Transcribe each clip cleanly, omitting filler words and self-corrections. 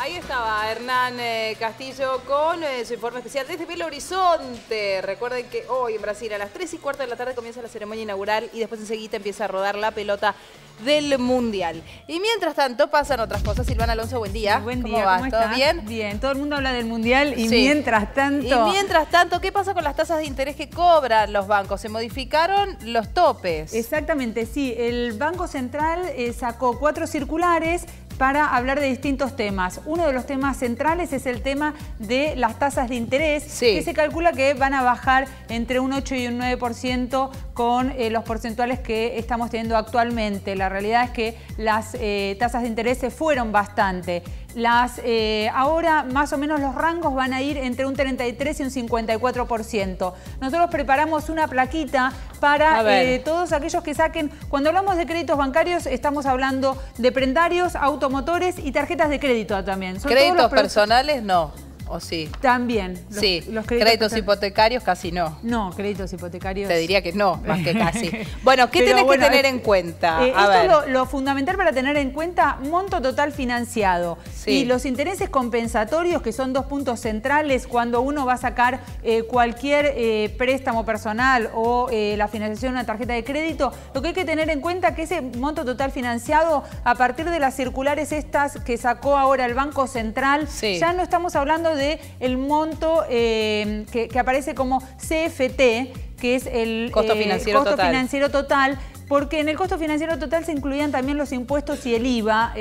Ahí estaba Hernán Castillo con su informe especial desde Belo Horizonte. Recuerden que hoy en Brasil a las 3:15 de la tarde comienza la ceremonia inaugural y después enseguida empieza a rodar la pelota del Mundial. Y mientras tanto pasan otras cosas. Silvana Alonso, buen día. Buen ¿Cómo día, vas? ¿cómo ¿Todo estás? bien? Bien, todo el mundo habla del Mundial y Sí. mientras tanto... ¿Qué pasa con las tasas de interés que cobran los bancos? Se modificaron los topes. Exactamente, sí. El Banco Central sacó 4 circulares para hablar de distintos temas. Uno de los temas centrales es el tema de las tasas de interés, Sí. que se calcula que van a bajar entre un 8 y un 9% con los porcentuales que estamos teniendo actualmente. La realidad es que las tasas de interés se fueron bastante. Ahora más o menos los rangos van a ir entre un 33 y un 54%. Nosotros preparamos una plaquita para todos aquellos que saquen. Cuando hablamos de créditos bancarios estamos hablando de prendarios, automotores y tarjetas de crédito también. Son ¿Créditos todos los personales? No. ¿O sí? También. Sí. Créditos hipotecarios casi no. No, créditos hipotecarios. Te diría que no, más que casi. Bueno, ¿qué tenés que tener en cuenta? Lo fundamental para tener en cuenta, monto total financiado. Sí. Y los intereses compensatorios, que son 2 puntos centrales cuando uno va a sacar cualquier préstamo personal o la financiación de una tarjeta de crédito. Lo que hay que tener en cuenta es que ese monto total financiado, a partir de las circulares estas que sacó ahora el Banco Central, sí, ya no estamos hablando de el monto que aparece como CFT, que es el costo financiero total, porque en el costo financiero total se incluían también los impuestos y el IVA,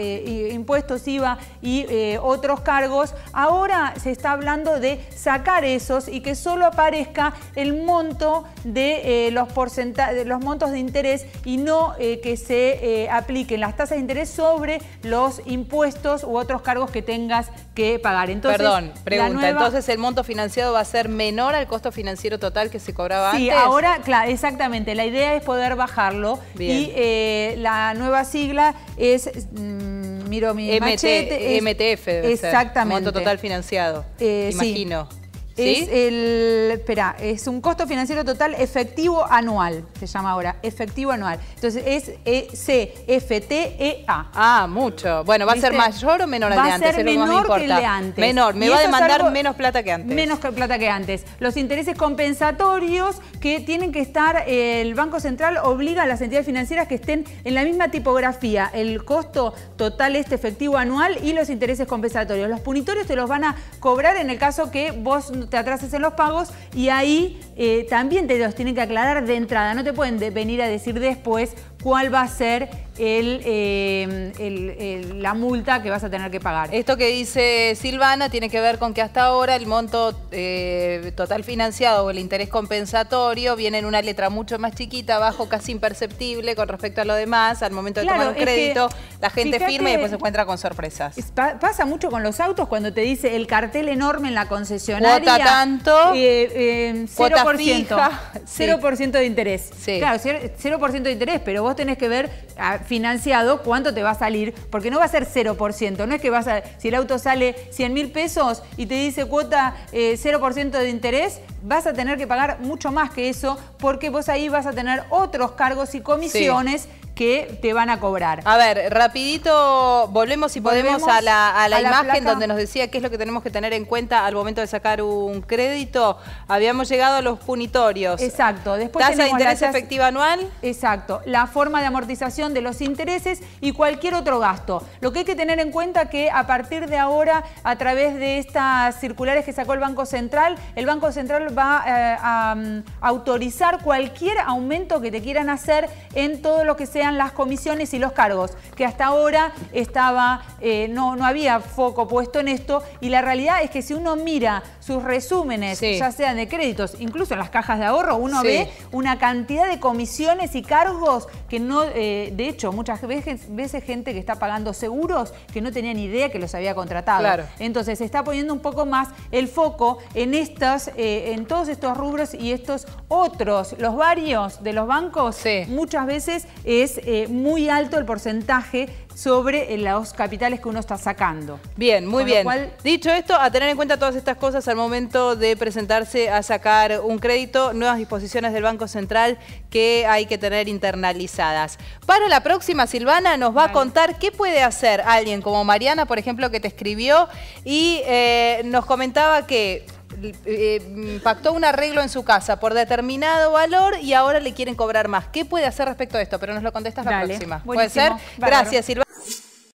y otros cargos. Ahora se está hablando de sacar esos y que solo aparezca el monto de los montos de interés y no que se apliquen las tasas de interés sobre los impuestos u otros cargos que tengas que pagar. Entonces, perdón, pregunta, entonces el monto financiado va a ser menor al costo financiero total que se cobraba antes. Sí, ahora, claro, exactamente. La idea es poder bajarlo. Bien. Y la nueva sigla es, miro mi machete. MTF debe exactamente. Ser. Monto total financiado, imagino. Sí. ¿Sí? Es un costo financiero total efectivo anual, se llama ahora, efectivo anual. Entonces es CFTEA. Ah, mucho. Bueno, ¿va a ser mayor o menor al de antes? Va a ser menor que el de antes. Menor, me va a demandar menos plata que antes. Menos plata que antes. Los intereses compensatorios que tienen que estar, el Banco Central obliga a las entidades financieras que estén en la misma tipografía, el costo total efectivo anual y los intereses compensatorios. Los punitorios te los van a cobrar en el caso que vos te atrases en los pagos y ahí también te los tienen que aclarar de entrada. No te pueden venir a decir después cuál va a ser la multa que vas a tener que pagar. Esto que dice Silvana tiene que ver con que hasta ahora el monto total financiado o el interés compensatorio viene en una letra mucho más chiquita, abajo casi imperceptible con respecto a lo demás. Al momento de tomar un crédito, la gente firma y después se encuentra con sorpresas. Pasa mucho con los autos cuando te dice el cartel enorme en la concesionaria. Cuota tanto, 0%, 0% de interés. Sí. Claro, 0% de interés, pero vos tenés que ver financiado cuánto te va a salir, porque no va a ser 0%. No es que si el auto sale 100.000 pesos y te dice cuota 0% de interés, vas a tener que pagar mucho más que eso, porque vos ahí vas a tener otros cargos y comisiones que te van a cobrar. A ver, rapidito, volvemos si podemos a la imagen donde nos decía qué es lo que tenemos que tener en cuenta al momento de sacar un crédito. Habíamos llegado a los punitorios. Exacto. Después tasa de interés efectiva anual. Exacto. La forma de amortización de los intereses y cualquier otro gasto. Lo que hay que tener en cuenta que a partir de ahora, a través de estas circulares que sacó el Banco Central va a autorizar cualquier aumento que te quieran hacer en todo lo que sean las comisiones y los cargos, que hasta ahora no había foco puesto en esto, y la realidad es que si uno mira sus resúmenes, ya sean de créditos, incluso en las cajas de ahorro, uno ve una cantidad de comisiones y cargos que no, de hecho, muchas veces gente que está pagando seguros que no tenía ni idea que los había contratado. Claro. Entonces se está poniendo un poco más el foco en todos estos rubros y estos otros, los varios de los bancos, muchas veces es es muy alto el porcentaje sobre los capitales que uno está sacando. Bien, muy bien. Dicho esto, a tener en cuenta todas estas cosas al momento de presentarse a sacar un crédito, nuevas disposiciones del Banco Central que hay que tener internalizadas. Para la próxima, Silvana nos va a contar qué puede hacer alguien como Mariana, por ejemplo, que te escribió y nos comentaba que pactó un arreglo en su casa por determinado valor y ahora le quieren cobrar más. ¿Qué puede hacer respecto a esto? Pero nos lo contestas la próxima. Buenísimo. ¿Puede ser? Gracias, Silvana.